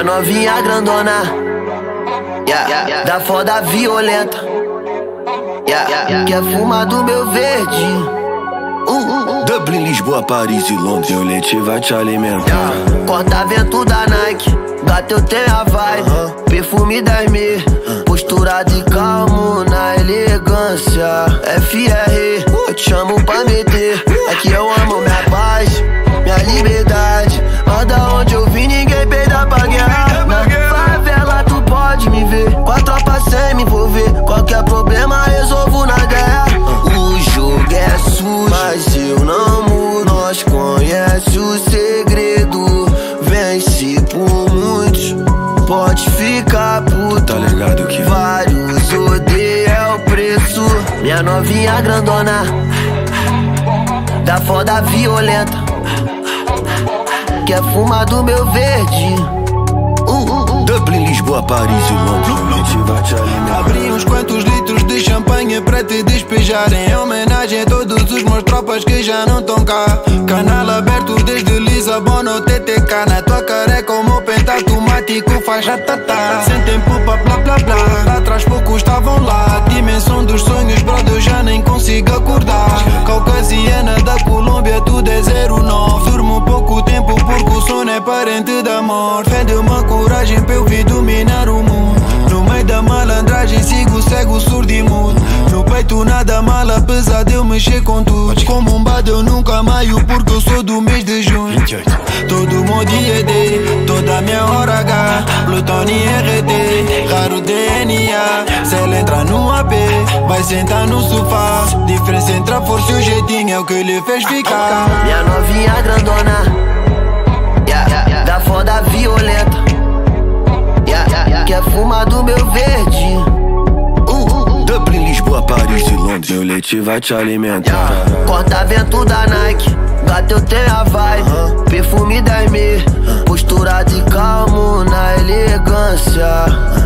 Minha novinha grandona, da foda violenta, quer fumar do meu verde. Dublin, Lisboa, Paris e Londres, o leite vai te alimentar. Corta-vento da Nike, gata eu tenho a vibe. Perfume 10.000, postura de calmo na elegância. FR, eu te chamo pra meter. É que eu amo minha paz, minha liberdade. Mas da onde eu vim ninguém peida pra guerra. Na favela tu pode me ver, com a tropa sem me envolver. Qualquer problema resolvo na guerra. O jogo é sujo, mas eu não mudo. Nós conhece o segredo, vence por muitos, pode ficar puto. Tá ligado que vários odeiam é o preço. Minha novinha grandona, da foda violenta, quer fumar do meu verde. Dublin, Lisboa, Paris e Londres, o leite vai te alimentar. Abri uns quantos litros de champanhe para te despejar, em homenagem a todos os meus tropas que já não estão cá. Canal aberto desde Lisabona, o TTK. Na tua careca o meu penta automático faz ratatá. Sem tempo pra blá blá blá, lá atrás poucos estavam lá. Dimensão dos sonhos, brother, eu já nem consigo acordar. Caucasiana da Colômbia, tudo é 09. Durmo pouco tempo porque o sono é parente da morte. Fé de uma coragem pra eu vir dominar o mundo. No meio da malandragem sigo cego, surdo e mudo. No peito nada mal, apesar de eu mexer com tudo. Como um bado eu nunca maio porque eu sou do mês de junho. Todo o meu dia é D, toda a minha hora H. Plutônio RD, raro DNA. Se ela entra no AP, vai sentar no sofá. Diferença entre a força e o jeitinho é o que lhe fez ficar. Minha novinha grandona, da foda violenta, quer fumar do meu verde. Dublin, Lisboa, Paris e Londres, o leite vai te alimentar. Corta-vento da Nike, gata eu tenho a vibe. Perfume 10.000, postura de calmo na elegância.